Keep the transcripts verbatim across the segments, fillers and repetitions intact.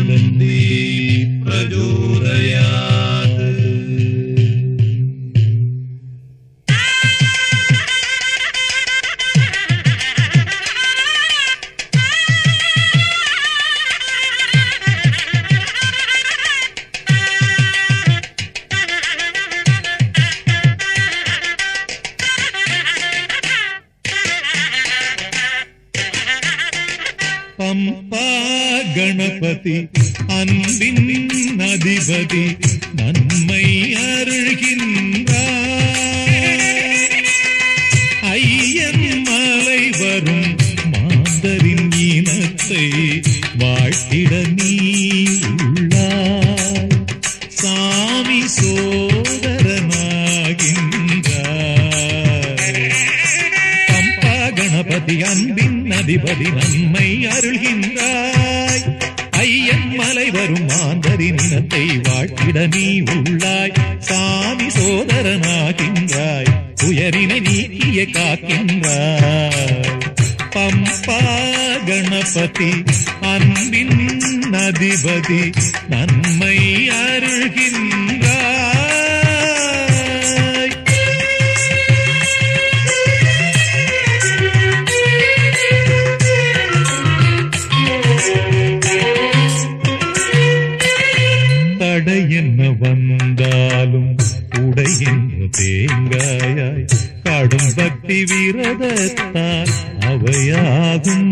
वदन्ति प्रचोदयात्। பம்பா கணபதி அன்பின் அதிபதி நன்மை அருள்கின்றார். ஐயன் மலை வரும் மாந்தரின் இனத்தை வாழ்த்திட நீ உள்ளாய். சாமி சோதரனாகின்றார். பம்பா கணபதி அன்பின் அதிபதி நன்மை அருள்கின்றாய். ஐயன் மலை வரும் மாந்தரின் இனத்தை வாழ்த்திட நீ உள்ளாய். சாமி சோதரனாகின்றாய். துயரினை நீக்கிய காக்கின்றாய். பம்பா கணபதி அன்பின் அதிபதி நன்மை அருள்கின்றாய். தடை என்ன வந்தாலும் உடை என்ற தேங்காயாய் கடும் பக்தி விரதத்தால் அவையாகும்.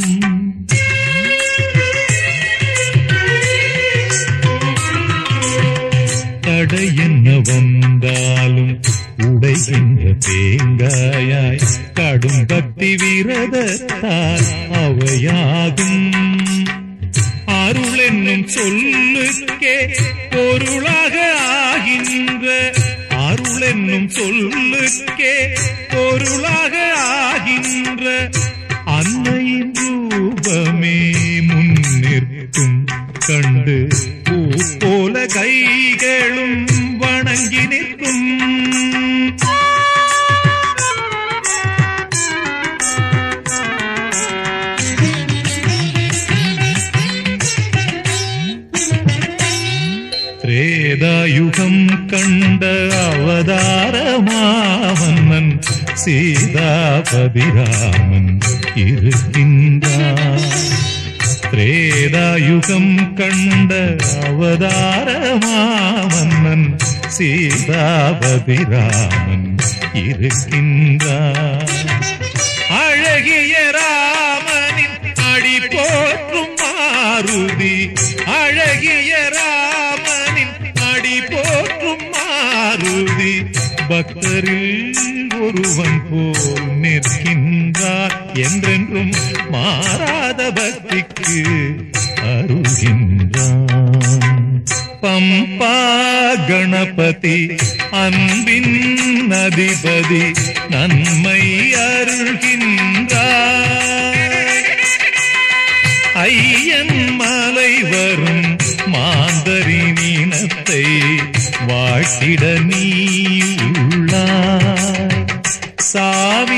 தடை என்ன வந்தாலும் உடை என்ற தேங்காயாய் கடும் பக்தி விரதத்தால் அவையாகும். அருள் என்னும் சொல்லுக்கே பொருளாக ஆகின்ற அருள் என்னும் சொல்லுக்கே பொருளாக ஆகின்ற அன்னையின் ரூபமே முன்னிற்கும் கண்டு பூ போல கைகளும் வணங்கி நிற்கும். திரேதாயுகம் கண்ட அவதாரமாமன்னன் சீதாபதிராமன் இருக்கின்றான். திரேதாயுகம் கண்ட அவதாரமாமன்னன் சீதாபதிராமன் இருக்கின்றான். அழகிய ராமனின் அடி போற்றும் மாருதி அழகிய ராமனின் அடி போற்றும் மாருதி பக்தரில் ஒருவன் போல் நிற்கின்றார். என்றென்றும் மாறாத பக்திக்கு அருள்கின்றான். பம்பா கணபதி அன்பின் அதிபதி நன்மை அருள்கின்றார். ஐயன் மலை வரும் மாந்தரின் இனத்தை வாழ்த்திட நீ உள்ளாய். சாமி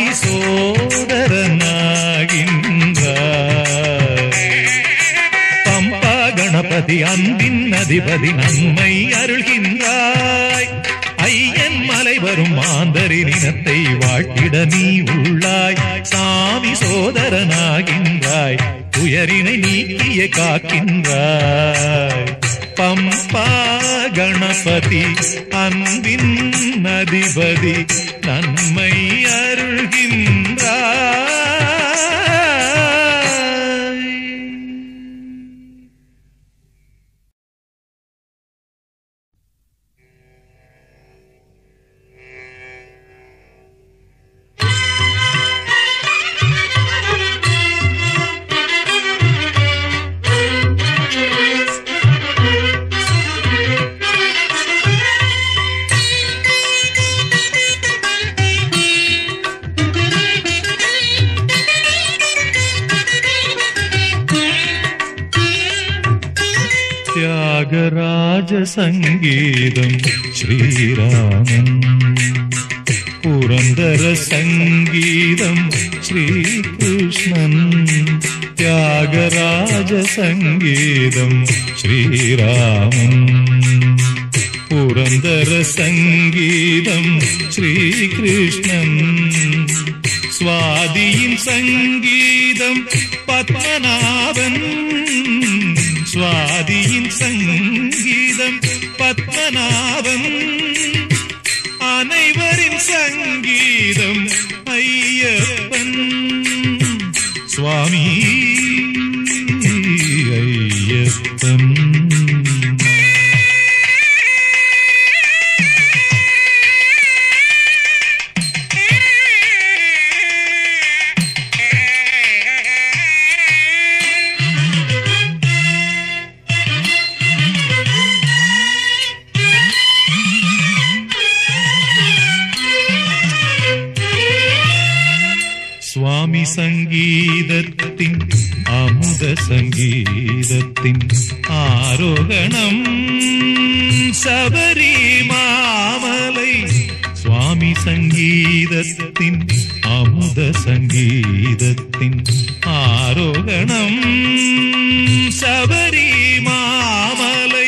சோதரனாகின்றார். பம்பா கணபதி அன்பின் அதிபதி நன்மை அருள்கின்றாய். ஐயன் மலை வரும் மாந்தரின் இனத்தை வாழ்த்திட நீ உள்ளாய். சாமி சோதரனாகின்றாய். துயரினை நீக்கிய காக்கின்றாய். பம்பா கணபதி அன்பின் அதிபதி நன்மை அருள்கின்றாய். தியாகராஜ சங்கீதம் ஸ்ரீராமன். புரந்தர சங்கீதம் ஸ்ரீகிருஷ்ணன். தியாகராஜ சங்கீதம் ஸ்ரீராமன். புரந்தர சங்கீதம் ஸ்ரீகிருஷ்ணன். சுவாதியின் சங்கீதம் பத்மநாபன். சுவாதியின் சங்கீதம் பத்மநாபன். அனைவரின் சங்கீதம் ஐயப்பன். சுவாமி ஐயப்பன். சுவாமி சங்கீதத்தின் அமுத சங்கீதத்தின் ஆரோகணம் சபரி மாமலை. சுவாமி சங்கீதத்தின் அமுத சங்கீதத்தின் ஆரோகணம் சபரி மாமலை.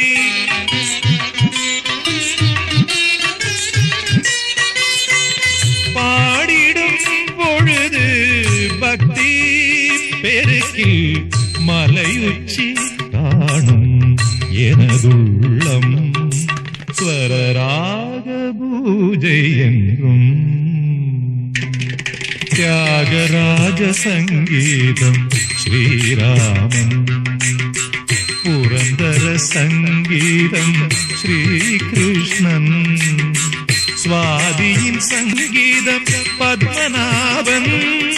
பாடிடும் பொழுது பக்தி பெருக்கில் மலையுச்சி காணும் எனதுள்ளம். ஸ்வரராக பூஜை என்றும். தியாகராஜ சங்கீதம் ஸ்ரீராமன். புரந்தர சங்கீதம் ஸ்ரீகிருஷ்ணன். சுவாதியின் சங்கீதம் பத்மநாபன்.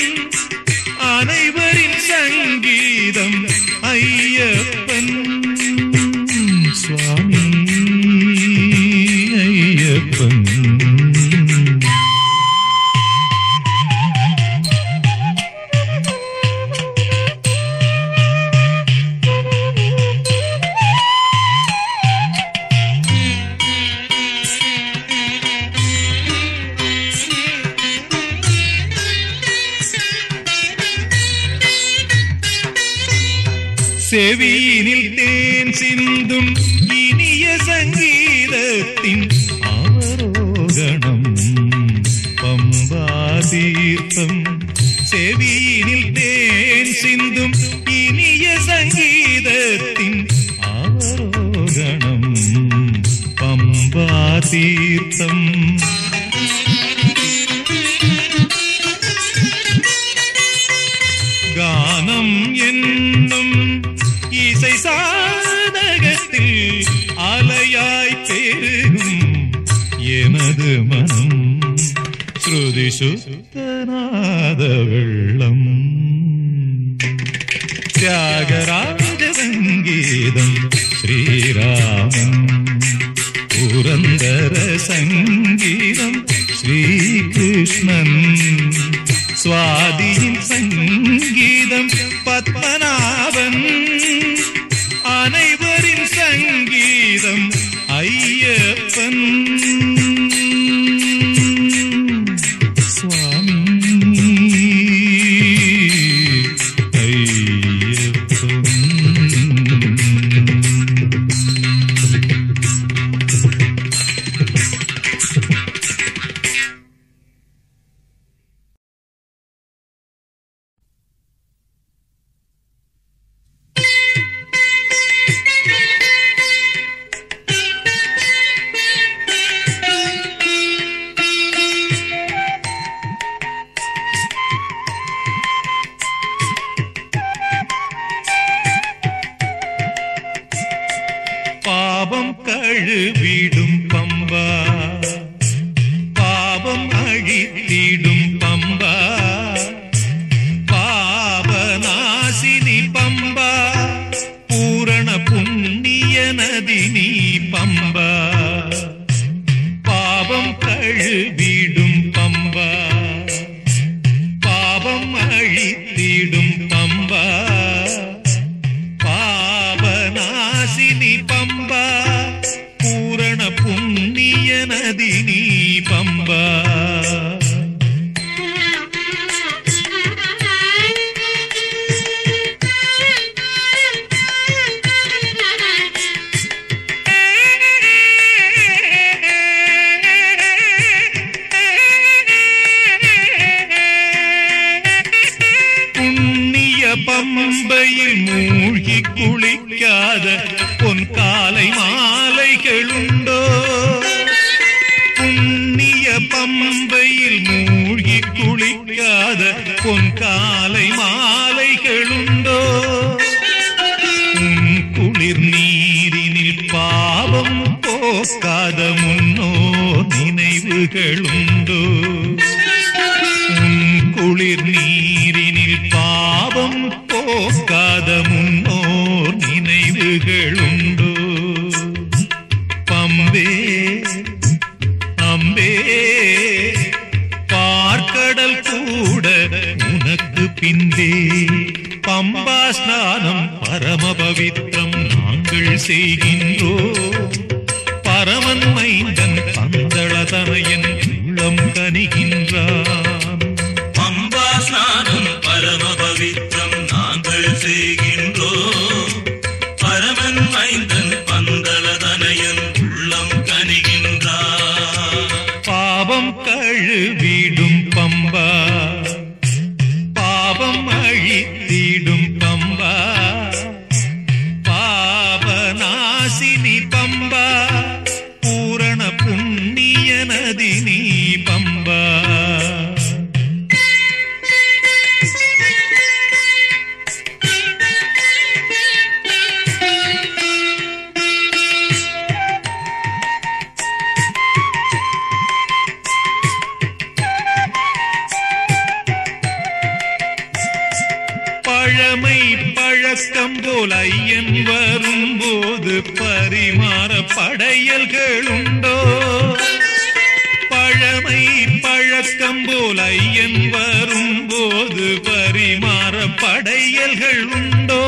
அனைவரின் சங்கீதம் ஐயப்பன். சுவாமி ஐயப்பன். செவியினில் தேன் சிந்தும் இனிய சங்கீதத்தின் அவரோகணம் பம்பா தீர்த்தம். செவியினில் தேன் சிந்தும் இனிய சங்கீதத்தின் அவரோகணம் பம்பா தீர்த்தம். கானம் என்னும் இசை சாதகத்தில் அலையாய் பெருகும் எனது மனம். ஸ்ருதி சுத்தநாத வெள்ளம். தியாகராஜ சங்கீதம் ஸ்ரீராமன். புரந்தர சங்கீதம் ஸ்ரீகிருஷ்ணன். சுவாதியின் சங்கீதம் பத்மநாபன். அனைவரின் சங்கீதம் ஐயப்பன். சுவாமி ஐயப்பன். பாவம் கழுவிடும் பம்பா. பாவம் அழித்திடும் பம்பா. பாவநாசினி பம்பா. பூரண புண்ணிய நதினி பம்பா. பாவம் கழுவிடும் பம்பா. பாவம் அழித்திடும் பம்பா. பாவநாசினி பம்பா. பூரண புண்ணிய நதினி பம்பா. மூழ்கி குளிக்காத பொன் காலை மாலைகளுண்டோ? புண்ணிய பம்பையில் மூழ்கி குளிக்காத பொன் காலை மாலைகளுண்டோ? உன் குளிர் நீரினில் பாவம் போக்காத முன்னோ நினைவுகளுண்டோ? உன் குளிர் நீரினில் பாவம் போக்காத முன்னோர் நினைவுகளுண்டோ? பம்பே அம்பே பார்க்கடல் கூட உனக்கு பின்பே. பம்பா ஸ்நானம் பரம பவித்ரம் நாங்கள் செய்கின்றோம். பரமன் மைந்தன் பந்தளதனையன் உள்ளம் கனிகின்றான். பம்பா ஸ்நானம் பரம பவித்ரம் நாங்கள் செய்கின்றோம். பரமன் மைந்தன் பந்தளதனையன் உள்ளம் கனிகின்றான். பாவம் கழுவிடும் பம்பா, பாவம் அழித்திடும் பம்பா, பாவநாசினி பம்பா, பூரண புண்ணிய நதி நீ பம்பா. பழமை பழக்கம் போல் ஐயன் வரும்போது பரிமாற படையல்களுண்டோ? பழமை பழக்கம் போல் ஐயன் வரும்போது பரிமாற படையல்கள் உண்டோ?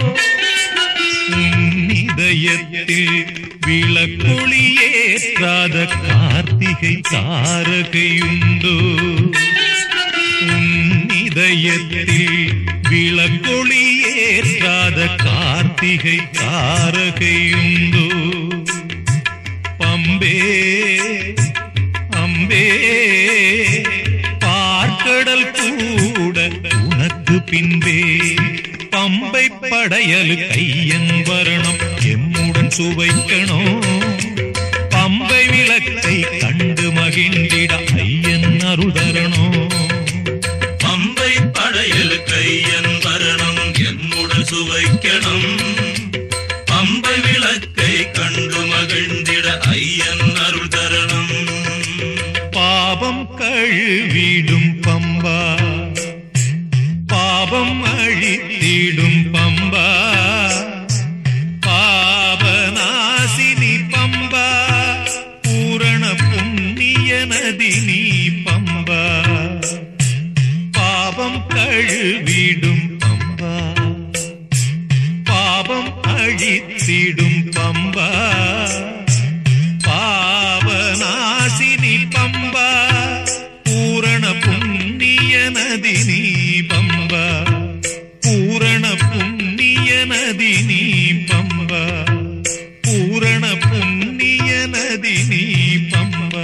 இதயத்தில் விளக்கொளியேற்றாத கார்த்திகை தாரகையுண்டோ? இதயத்தில் விளக்கொளியேற்றாத கார்த்திகை தாரகையுண்டோ? பம்பே அம்பே பார்க்கடல் கூட உனக்கு பின்பே. பம்பை படையலு கையன் வரணும் எம்முடன் சுவைக்கணும். பம்பை விளக்கை கண்டு மகிழ்ந்திட ஐயன் அருதரணும். பம்பை படையல் கையன் வரணும் என்னுடன் சுவைக்கணும். பம்பை விளக்கை கண்டு மகிழ்ந்திட ஐயன் அருள் தரணும். பாவம் கழுவிடும் பம்பா, பாவம் அழித்திடும் பம்பா, பாவநாசினி பம்பா, பூரண புண்ணிய நதி நீ பம்பா. பாவம் கழுவிடும் பம்பா, பாவம் அழித்திடும் பம்பா, பாவநாசினி பம்பா, பூரண புண்ணிய நதி நீ பம்பா. பூரண புண்ணிய நதி நீ பம்பா, பூரண புண்ணிய நதி நீ பம்பா.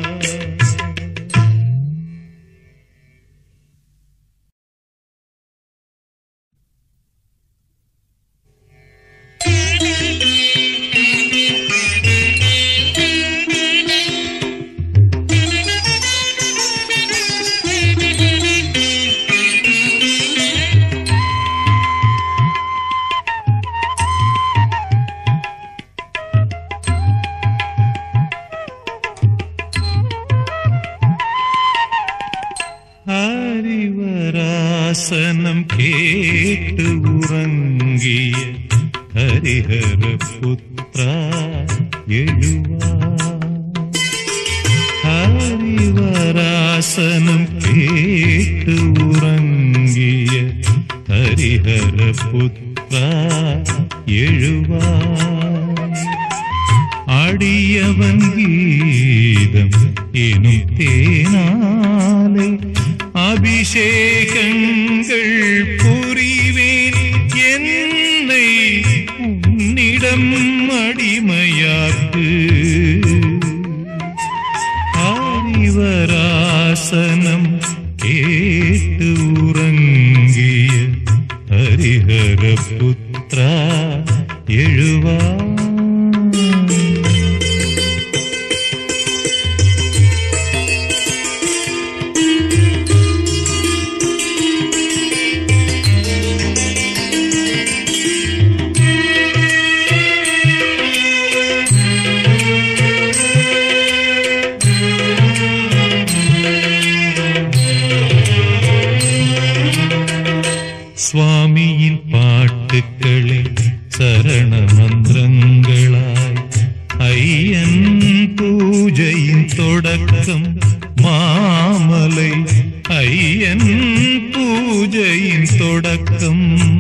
ஹரிவராசனம் கேட்டு உறங்கிய ஹரிஹர புத்ரா எழுவா. ஹரிவராசனம் கேட்டு உறங்கிய ஹரிஹர புத்ரா எழுவா. அடியவன் கீதம் எனும் தேனாலை அபிஷேகங்கள் புரிவேன். என்னை உன்னிடம் அடிமையாக்கு. ஹரிவராசனம் கேட்டு உறங்கிய ஹரிஹர புத்ரா எழுவா. சுவாமியின் பாட்டுக்களே சரண மந்திரங்களாய் ஐயன் பூஜையின் தொடக்கம் மாமலை. ஐயன் பூஜையின் தொடக்கம்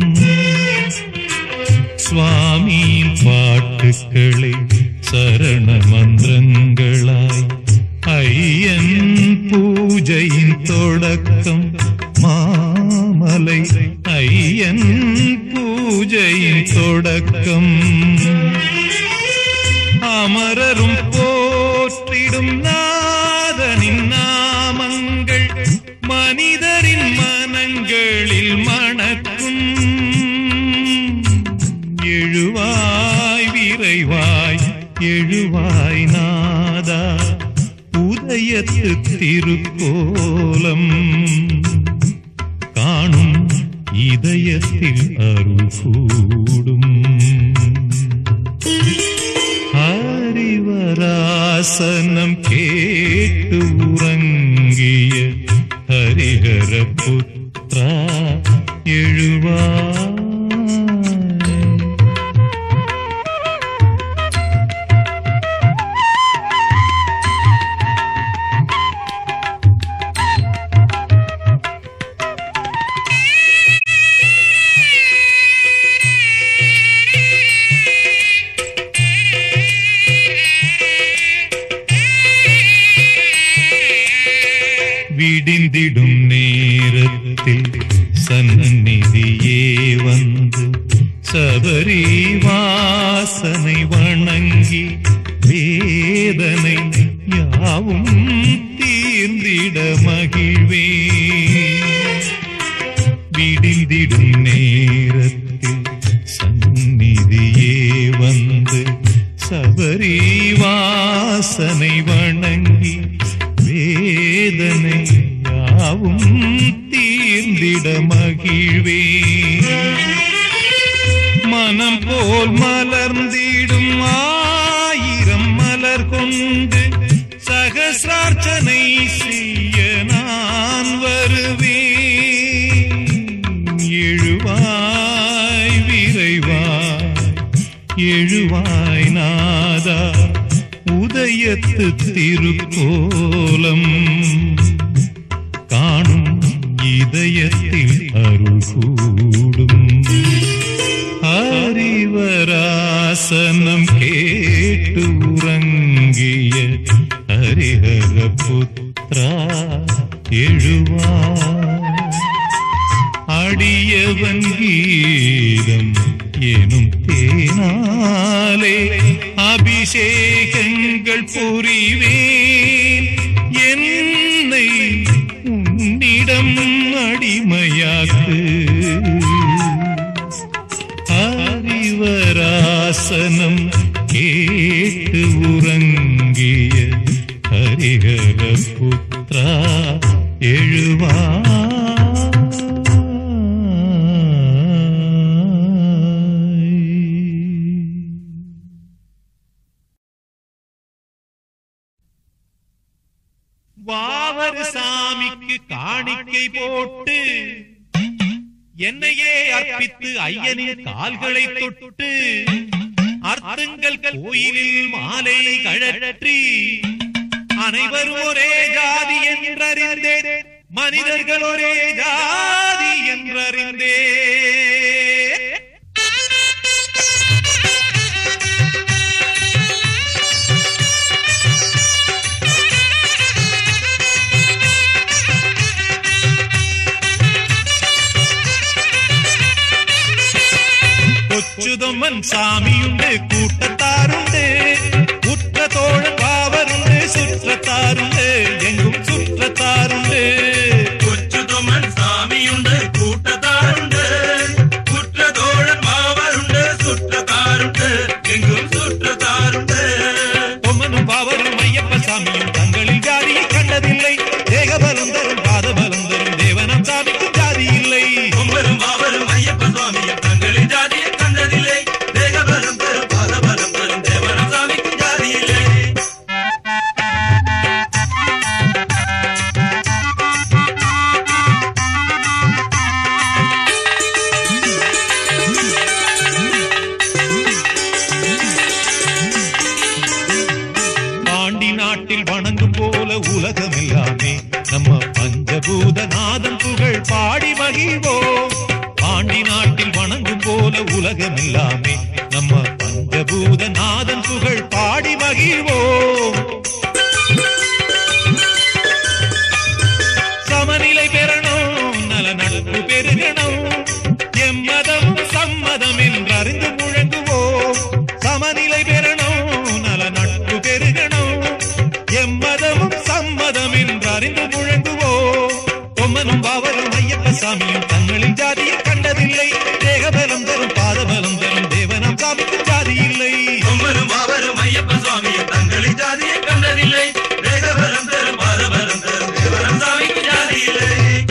சுவாமியின் பாட்டுக்களே சரண மந்திரங்களாய் ஐயன் பூஜையின் தொடக்கம் மாமலை. ஐயன் பூஜையின் தொடக்கம் அமரரும் போற்றிடும் நாதனின் நாமங்கள் மனிதரின் மனங்களில் மணக்கும். எழுவாய் விரைவாய் எழுவாய் நாதா உதயத்து திருக்கோலம் காணும் இதயத்தில் அருள் கூடும். ஹரிவராசனம் கேட்டு உறங்கிய ஹரிஹர புத்ரா எழுவாய். விடிந்திடும் நேரத்தில் சந்நிதியே வந்து சபரி வாசனை வணங்கி வேதனை யாவும் தீர்ந்திட மகிழ்வே. விடிந்திடும் நேரத்தில் சந்நிதியே வந்து சபரி வாசனை வணங்கி வேதனை யாவும் தீர்ந்திட மகிழ்வே. மனம் போல் மலர்ந்திடும் ஆயிரம் மலர் கொண்டு சகசிரார்ச்சனை செய்ய நான் வருவேன். எழுவாய் விரைவாய் எழுவாய் நாதா உதயத்து திருக்கோலம் காணும் இதயத்தில் அருள் கூடும். ஹரிவராசனம் கேட்டு உறங்கிய ஹரிஹர புத்ரா எழுவாய். அடியவன் கீதம் எனும் தேனாலே அபிஷேகங்கள் புரிவேன். என்னை உன்னிடம் அடிமையாக்கு. ஹரிவராசனம் கேட்டு உறங்கிய ஹரிஹர புத்ரா எழுவாய். வாவர் சாமிக்கு காணிக்கை போட்டு என்னையே அர்ப்பித்து ஐயனின் கால்களை தொட்டு அர்த்தங்கள் கோயிலில் மாலை கழற்றி அனைவரும் ஒரே ஜாதி என்றறிந்தே மனிதர்கள் ஒரே ஜாதி என்றறிந்தே கொச்சுதம்மன் சாமியுண்டு கூட்டத்தாருண்டு குற்ற தோழன் பாவருண்டு சுற்றத்தாருண்டு எங்கும் சுற்றத்தாருண்டு. கொச்சுதம்மன் சாமியுண்டு கூட்டத்தாருண்டு குற்ற தோழன் பாவருண்டு எல்லாமே நம்ம பஞ்சபூதநாதன் புகழ் பாடி மகிழ்வோம். சமநிலை பெறணும், நல நட்பு பெருகணும், எம்மதமும் சம்மதம் என்று அறிந்து முழங்குவோம். சமநிலை பெறணும், நல நட்பு பெருகணும், எம்மதமும் சம்மதம் என்று அறிந்து முழங்குவோம். பொம்மனும் பாவரும் ஐயப்ப சாமியும் தங்களின் ஜாதியை கண்டதில்லை. தேகபலம் தரும் பாதபலம் தரும் தேவனம் சாமிக்கு ஜாதி இல்லை. பொம்மனும் பாவரும் ஐயப்ப சுவாமியும் தங்களின் ஜாதியை கண்டதில்லை. தேகபலம் தரும் பாதபலம் தரும் தேவனம் சாமிக்கு ஜாதி இல்லை.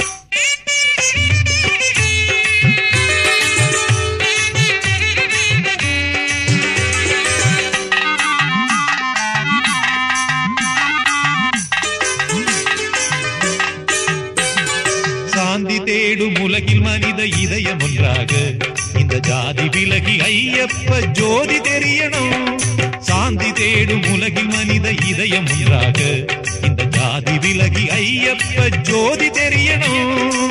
சாந்தி தேடும் உலகில் மனித இதயம் ஒன்றாக இந்த ஜாதி விலகி ஐயப்ப ஜோதி தெரியணும். சாந்தி தேடும் உலகில் மனித இதயம் ஒன்றாக இந்த ஜாதி விலகி ஐயப்ப ஜோதி தெரியணும்.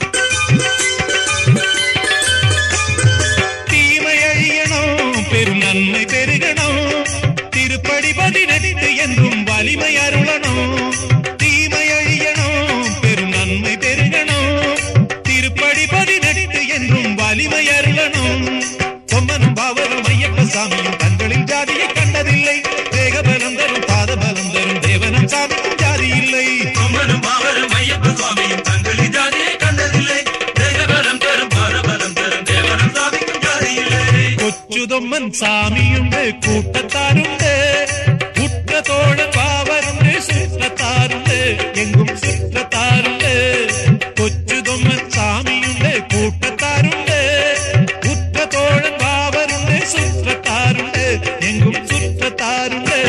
தீமை அழியணும், பெரும் நன்மை பெருகணும், திருப்படி பதினெட்டு என்றும் வலிமை அருளணும். தீமை அழியணும், பெரும் நன்மை பெருகணும், திருப்படி பதினெட்டு என்றும் வலிமை அருளணும். பொம்மனும் பாவரும் ஐயப்ப சாமியும் தங்களின் ஜாதியை கண்டதில்லை. தேகபலம் தரும் பாதபலம் தரும் தேவனம் சாமிக்கும் ஜாதி இல்லை. பொம்மனும் பாவரும் ஐயப்ப சுவாமியும் தங்களின் ஜாதியை கண்டதில்லை. தேகபலம் தரும் பாதபலம் தரும் தேவனம் சாமிக்கும் ஜாதி இல்லை. கொச்சுதொம்மன் சாமியுண்டு, கூட்டத்தாருண்டு, குற்ற தோழன் பாவருண்டு, சுற்றத்தாருண்டு, எங்கும் சுற்றத்தாருண்டு. கொச்சுதொம்மன் சாமியுண்டு, கூட்டத்தாருண்டு, குற்ற தோழன் பாவருண்டு, சுற்றத்தாருண்டு, எங்கும் சுற்றத்தாருண்டு.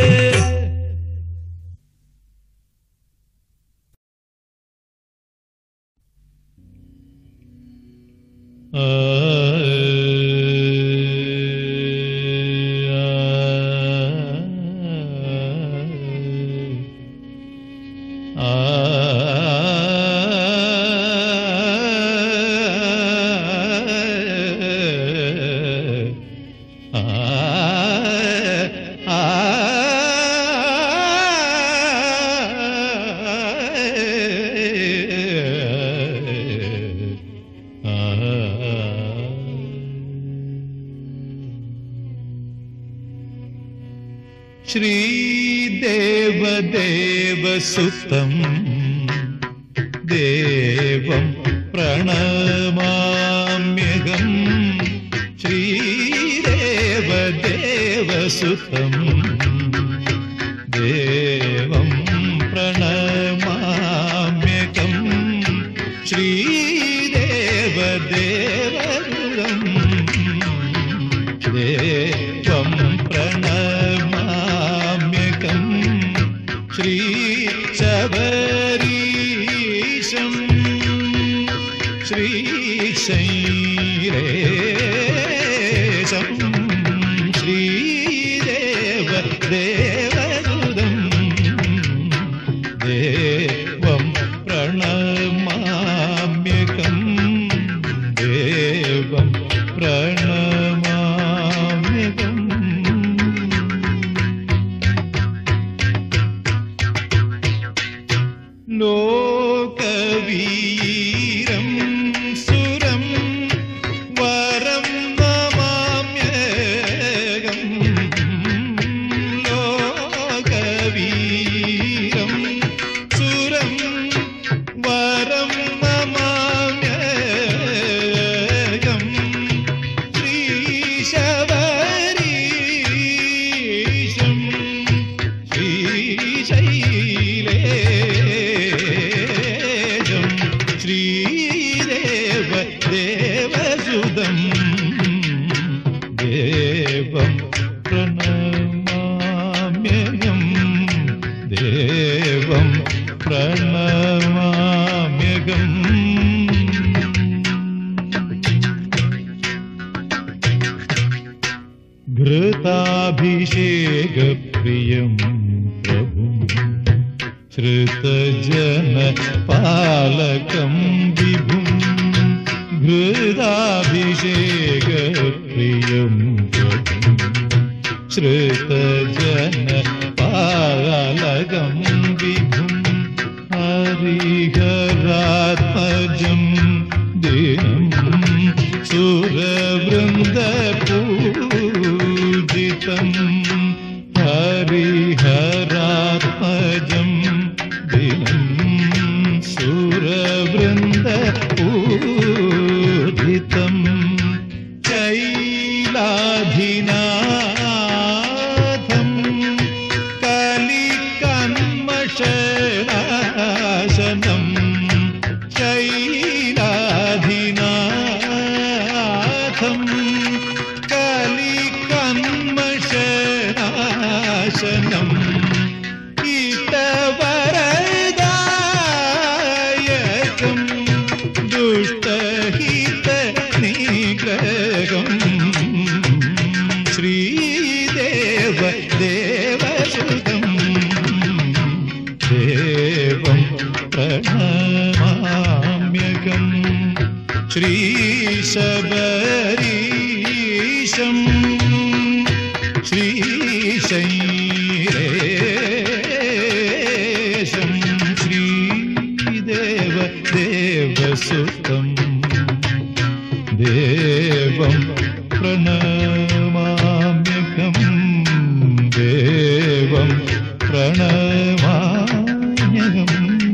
श्रीदेवदेवसुतं देवं प्रणमाम्यहम्. श्रीदेवदेवसुतं देवं प्रणमाम्यहम्. श्रीदेवदेवसुतं देवं प्रणमाम्यहम्. श्री शबरीशं श्री शैलेशं श्रीदेव देवसुतं देवं प्रणमाम्यहम्. देवं प्रणमाम्यहम्. लोकवीरं सुरं वरं नमाम्यहम्. लोकवीरं सुरं वरं नमाम्यहम्. श्रीशबरीशं श्रीशैलेशं श्रीदेव देवसुतं देवं प्रणमाम्यहम्. देवं प्रणमाम्यहम्. घृताभिषेकप्रियं प्रभुं श्रुतजनपालकं विभुं. घृताभिषेकप्रियं श्रुतजन पालकं विभुं हरिहरात्मजं दिनं सुरवृन्दपूजितं हरिहरात्मजं दिनं सुरवृन्दपूजितं चैलाधिनाथं कलिकन्मषनाशनं चैलाधिनाथं कलिकन्मषनाशनं इतवरदायकं दुष्टहितनिग्रहम् श्रीदेव देवसुतं देवं प्रणमाम्यहम् श्रीशबरीशं श्रीशैलेशं श्रीदेव देवसुतं देवं प्रणमाम्यहम् देवं प्रणमाम्यहम्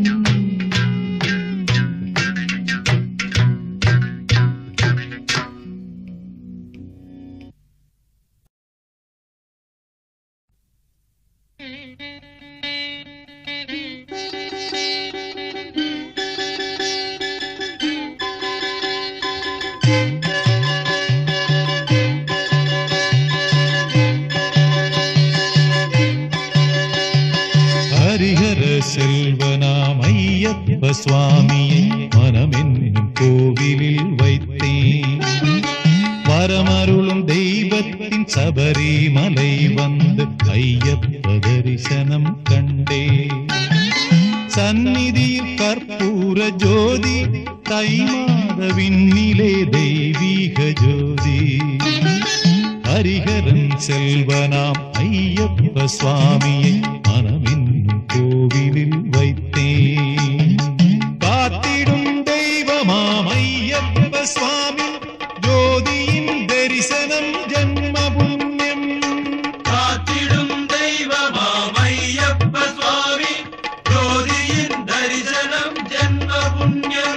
ஹரிஹர செல்வனாம் ஐயப்ப சுவாமியை மனமென்னும் கோவிலில் வைத்தேன். வரமருளும் தெய்வத்தின் சபரிமலை வந்து ஐயப்ப தரிசனம் கண்டே. சந்நிதியில் கற்பூர ஜோதி, தை மாத விண்ணிலே தெய்வீக ஜோதி. ஹரிஹரன் செல்வனாம் ஐயப்ப சுவாமியை மனமென்னும் கோவிலில் வைத்தேன். காத்திடும் தெய்வமாம் ஐயப்ப சுவாமி, ஜோதியின் தரிசனம் ஜன்ம புண்ணியம். காத்திடும் தெய்வமாம் ஐயப்ப சுவாமி, ஜோதியின் தரிசனம் ஜன்ம புண்ணியம்.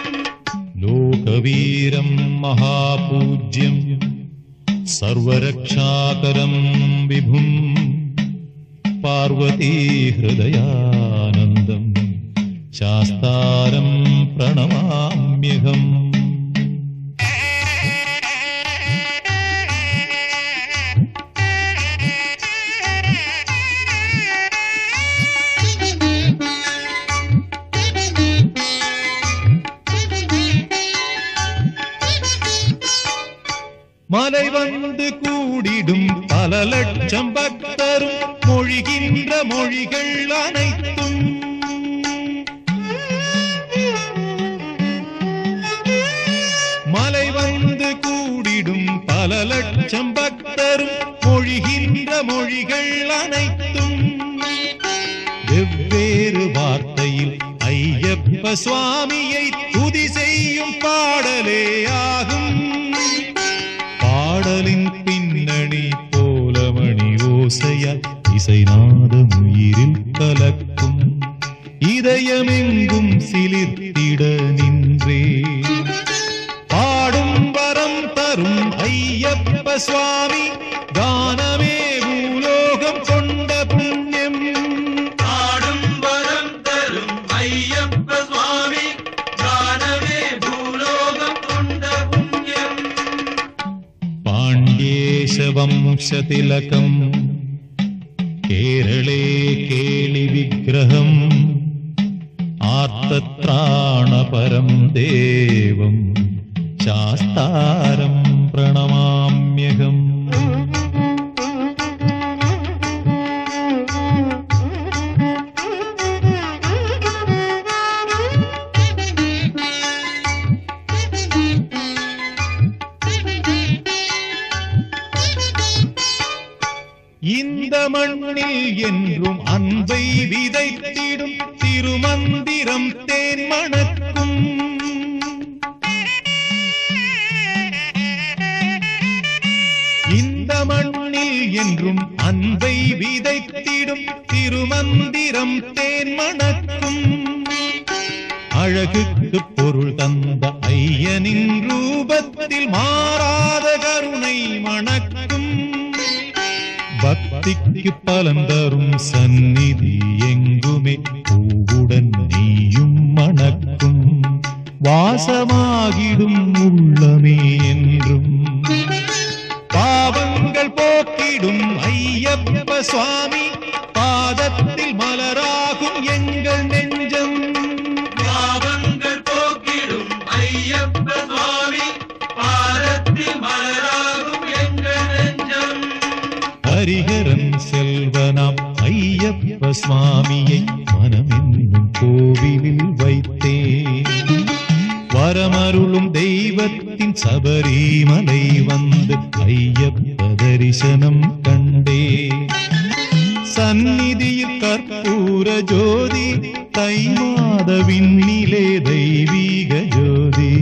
லோகவீரம் மகாபூஜ்யம் सर्वरक्षाकरं विभुं पार्वती हृदयानन्दं शास्तारं प्रणमाम्यहम्. மலை வந்து கூடிடும் பல லட்சம் பக்தரும் மொழிகின்ற மொழிகள் அனைத்தும் மலை வந்து கூடிடும் பல லட்சம் பக்தரும் மொழிகின்ற மொழிகள் அனைத்தும் வெவ்வேறு வார்த்தையில் ஐயப்ப சுவாமியை துதி செய்யும் பாடலே ஆகும். பாடலின் பின்னணி போலமணி ஓசையால் இசைநாதம் உயிரில் கலக்கும். இதயமெங்கும் சிலிர்த்திட நின்றே பாடும் வரம் தரும் ஐயப்ப சுவாமி, கானமே பூலோகம் கொண்ட புண்ணியம். பாடும் வரம் தரும் ஐயப்ப சுவாமி, கானமே பூலோகம் கொண்ட புண்ணியம். பாண்டியேಶ வம்சதிலகம் கேரளே கேளி விக்கிரகம் ஆர்த்தத்ராணபரம் தேவம் சாஸ்தாரம் பிரணமாம்யகம். இந்த மண்ணில் என்றும் அன்பை விதைத்திடும் திருமந்திரம் தேன் மணக்கும். இந்த மண்ணில் என்றும் அன்பை விதைத்திடும் திருமந்திரம் தேன் மணக்கும். அழகுக்கு பொருள் தந்த ஐயனின் ரூபத்தில் மாறாத கருணை மணக்கும். பக்திக்கு பலன் தரும் சந்நிதி எங்குமே பூவுடன் நீயும் மணக்கும். வாசமாகிடும் உள்ளமே என்றும் பாவங்கள் போக்கிடும் ஐயப்ப சுவாமி பாதத்தில் மலராகும் எங்கள் நெஞ்சம். பாவங்கள் போக்கிடும் ஐயப்ப சுவாமி பாதத்தில் மலராகும் எங்கள் நெஞ்சம். ஹரிஹரன் செல்வனாம் ஐயப்ப சுவாமியை மனமென்னும் கோவிலில் வைத்தே வரமருளும் தெய்வத்தின் சபரிமலை வந்து ஐயப்ப தரிசனம் கண்டே. சந்நிதியில் கற்பூர ஜோதி தை மாதவிண்ணிலே தெய்வீக ஜோதி.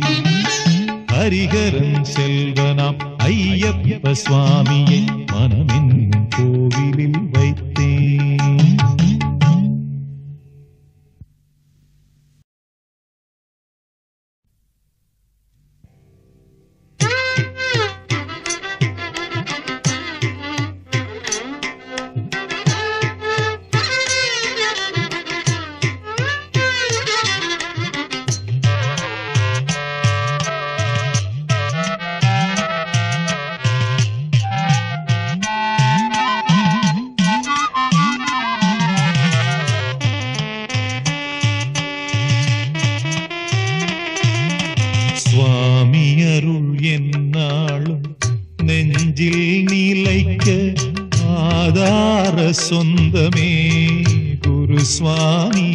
ஹரிஹரன் செல்வனாம் ஐயப்ப சுவாமியை மனமென்னும் கோவிலில் வைத்தேன். சுவாமி அருள் என்னாலும் நெஞ்சில் நிலைக்க ஆதார சொந்தமே குரு சுவாமி.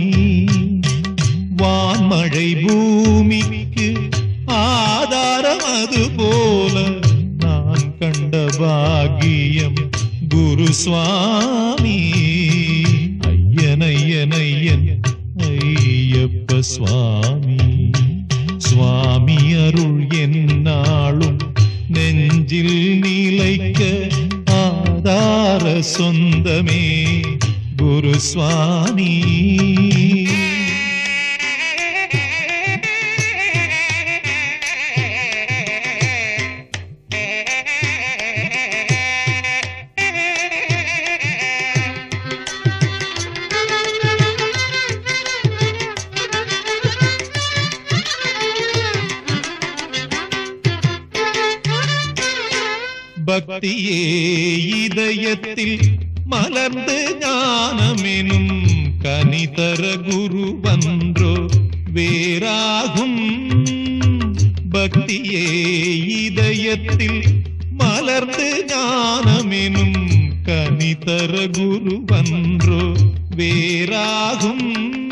வான்மழை பூமிக்கு ஆதாரம் அது போல நான் கண்ட பாக்கியம் குரு சுவாமி. ஐயன் ஐயன் ஐயன் ஐயப்ப சுவாமி. சுவாமி அருள் என்னாலும் நெஞ்சில் நிலைக்க ஆதார சொந்தமே குரு சுவாமி. பக்தியே இதயத்தில் மலர்ந்து ஞானமெனும் கனிதர குரு வன்றோ வேறாகும். பக்தியே இதயத்தில் மலர்ந்து ஞானமெனும் கனிதர குரு வன்றோ வேறாகும்.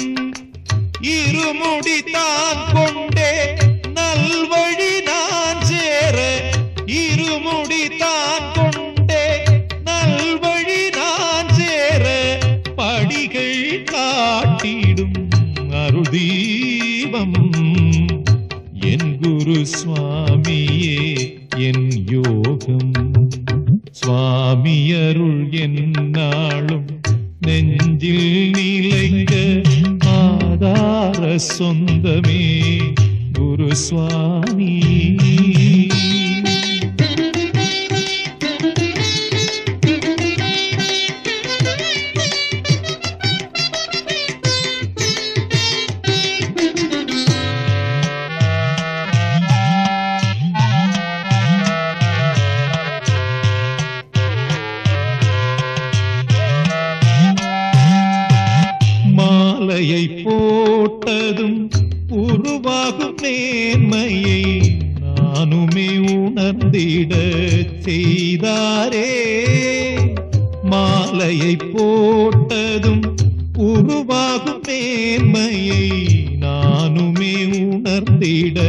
இருமுடி தான் கொண்டே நல்வழி நான் சேர, இருமுடி தான் கொண்டே நல்வழி நான் சேர படிகள் காட்டிடும் அருள் தீபம் என் குரு சுவாமியே என் யோகம். சுவாமி அருள் என்னாலும் நெஞ்சில் நிலைக்க ஆதார சொந்தமே குரு சுவாமி. மாலையை போட்டதும் உருவாகும் நேர்மையை நானுமே உணர்ந்திட செய்தாரே. மாலையை போட்டதும் உருவாகும் நேர்மையை நானுமே உணர்ந்திட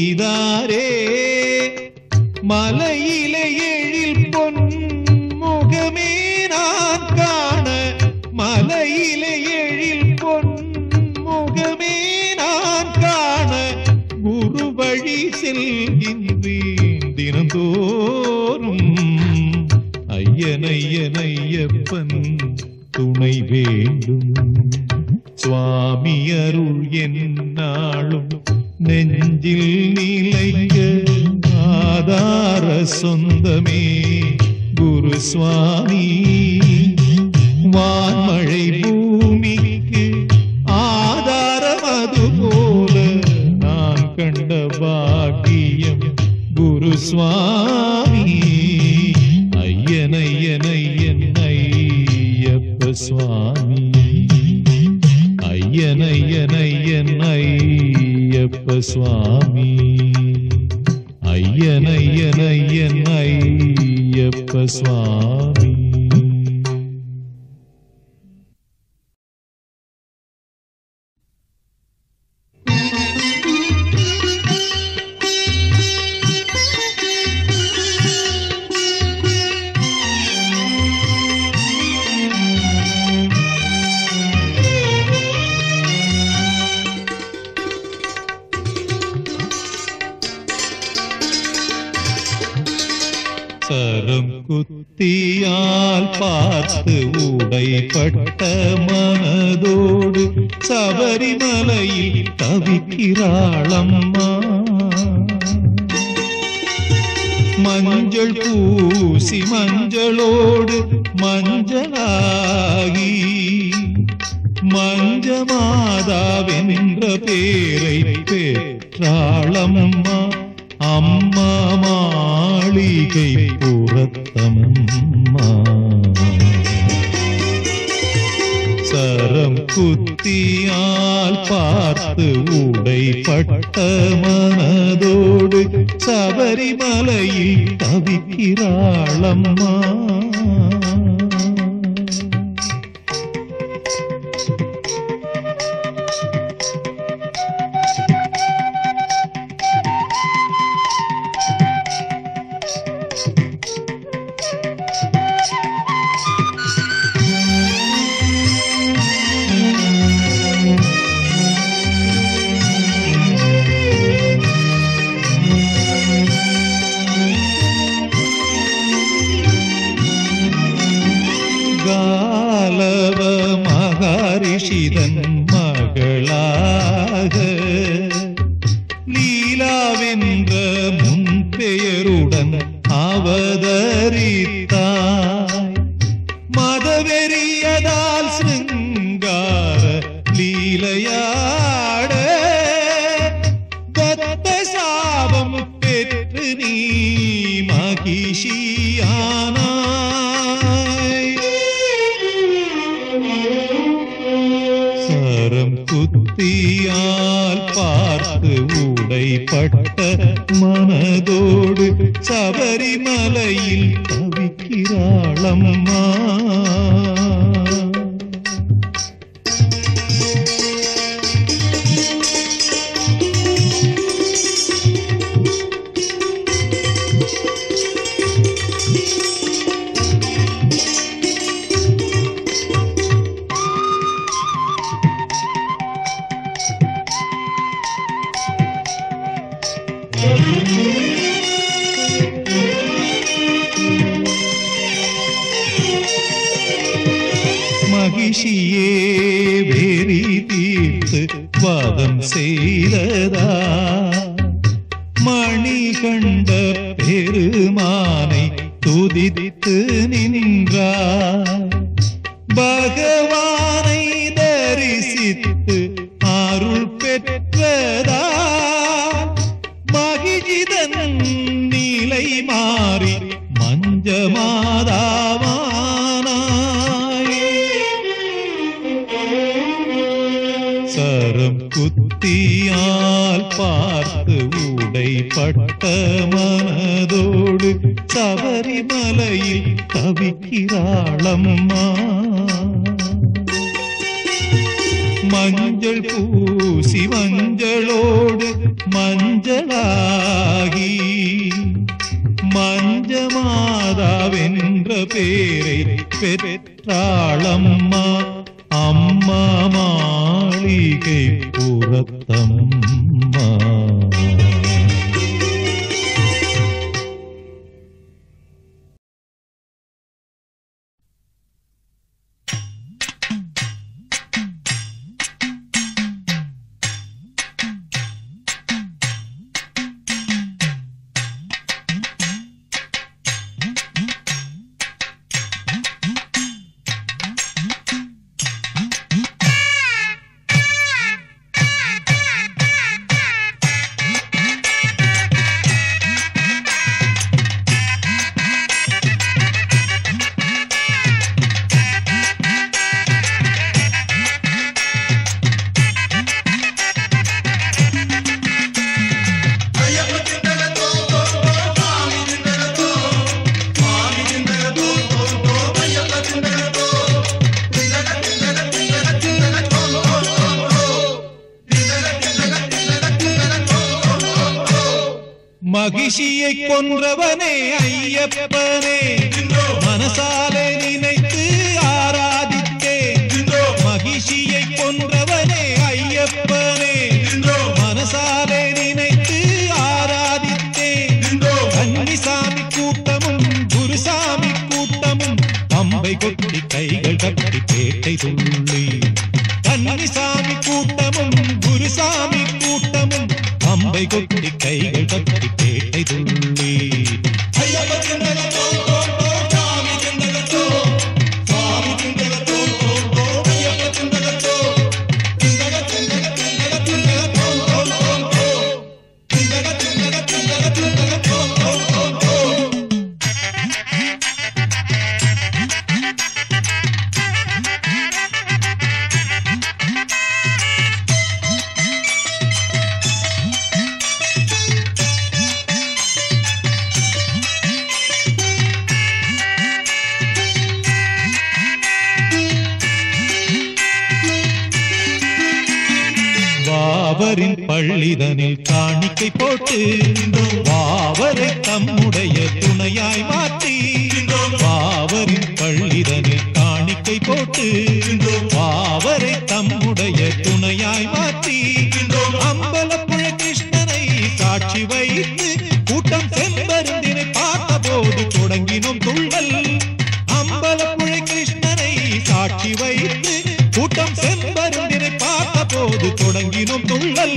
செய்தாரே. மலையிலே எழில் பொன் முக முகமே நான் காண மலையிலே எழில் பொன் முகமே நான் காண குரு வழி செல்கின்றேன் தினந்தோறும். ஐயன் ஐயன் ஐயப்பன் துணை வேண்டும். சுவாமி அருள் என்னாலும் நெஞ்சில் நிலைக்க ஆதார சொந்தமே குரு சுவாமி. வான்மழை பூமிக்கு ஆதாரம் அதுபோல நான் கண்ட பாக்கியம் குரு சுவாமி. ஐயன் ஐயன் ஐயன் ஐயப்ப சுவாமி. ஐயன் ஐயன் ஐயன் ஐயப்ப சுவாமி. ஐயன் ஐயன் ஐயன் ஐயப்ப சுவாமி. சரம் குத்தியால் பார்த்து உடைப்பட்ட மனதோடு சபரிமலையில் தவிக்கிறாளம்மா. மஞ்சள் பூசி மஞ்சளோடு மஞ்சளாகி மஞ்சமாதாவென்ற பேரை பெற்றாளம்மா. அம்மா மாளிகை புறத்தம்மா. சரம் குத்தியால் பார்த்து உடைப்பட்ட மனதோடு சபரிமலையில் தவிக்கிறாளம்மா. மகரிஷிதன் மகளாக லீலாவென்ற முன்பெயருடன் அவதரித்தாய். மதவெறியதால் சிருங்கார லீலையாட தத்த சாபம் பெற்று நீ மகிஷியானாய். சரம் குத்தியால் பார்த்து உடைப்பட்ட மனதோடு சபரிமலையில் தவிக்கிறாளம்மா. மகிஷியே வெறி தீர்த்து வதம் செய்ததா மணிகண்ட பெருமானை துதித்து நின்றார். பகவானை தரிசித்து அருள் பெற்றதா மகிழ்ச்சிதன் நிலை மாறி மஞ்சமாதாவானாய். சரம் குத்தியால் பார்த்து உடைப்பட்ட மனதோடு சபரிமலையில் தவிக்கிறாளம்மா. மஞ்சள் பூசி மஞ்சளோடு மஞ்சளாகி மஞ்ச பஞ்சமாதாவென்ற பேரை பெற்றாளம்மா அம்மா மாளிகை புறத்தம்மா. மகிஷியை கொன்றவனே ஐயப்பனே மனசாலே நினைத்து ஆராதித்தேன். மகிஷியை கொன்றவனே ஐயப்பனே மனசாலே நினைத்து ஆராதித்தேன். கன்னிசாமி கூட்டமும் குருசாமி கூட்டமும் பம்பை கொட்டி கைகள் கட்டி பேட்டை துள்ளி. கன்னிசாமி கூட்டமும் குருசாமி கூட்டமும் பம்பை கொட்டி கைகள் கட்டி பேட்டை துள்ளி. வாவரின் பள்ளிதனில் காணிக்கை போட்டு வாவரை தம்முடைய துணையாய் மாற்றி. வாவரின் பள்ளிதனில் காணிக்கை போட்டு வாவரை தம்முடைய துணையாய் மாற்றி. அம்பலப்புழ கிருஷ்ணனை சாட்சி வைத்து கூட்டம் செம்பருந்தினை பார்த்த போது தொடங்கினோம் துள்ளல். அம்பலப்புழ கிருஷ்ணனை சாட்சி வைத்து கூட்டம் செம்பருந்தினை பார்த்த போது தொடங்கினோம் துள்ளல்.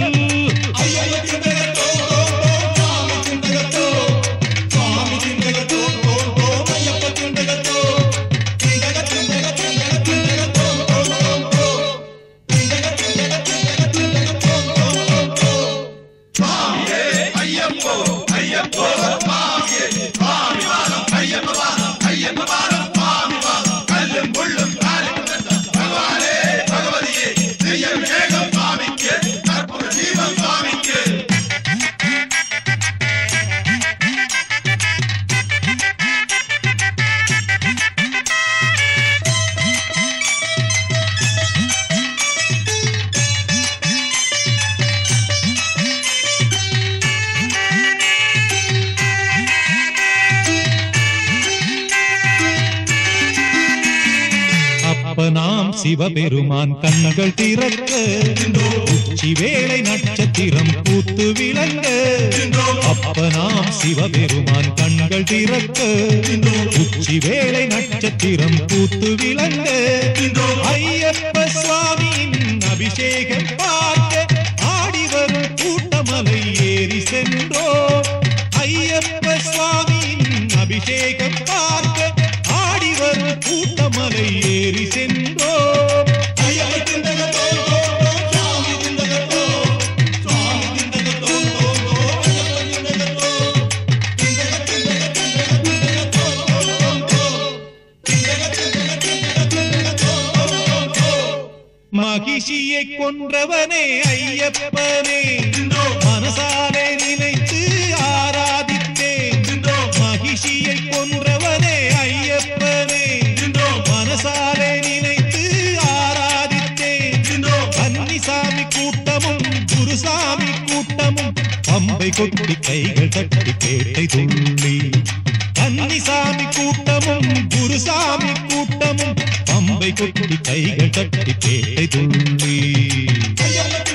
அப்பனாம் சிவபெருமான் கண்கள் திறக்க உச்சி வேளை நட்சத்திரம் பூத்து விளங்க. அப்பனாம் சிவபெருமான் கண்கள் திறக்க உச்சி வேளை நட்சத்திரம் பூத்து விளங்க. ஐயப்ப சுவாமியின் அபிஷேகம் பார்க்க ஆடி வரும் கூட்டமலை ஏறி சென்றோ. ஐயப்ப சுவாமியின் அபிஷேகம் பார்க்க ஆடி வரும் கூட்டமலை ஏறி சென்றோ. மகிஷியை கொன்றவனே ஐயப்பனே மனசாலே நினைத்து ஆராதித்தேன். மகிஷியை கொன்றவனே ஐயப்பனே மனசாலே நினைத்து ஆராதித்தேன். கன்னிசாமி கூட்டமும் குருசாமி கூட்டமும் பம்பை கொட்டி கைகள் தட்டி பேட்டை துள்ளி. கன்னிசாமி கூட்டமும் குருசாமி கூட்டமும் பம்பை கொட்டி கைகள் தட்டி பேட்டை துள்ளி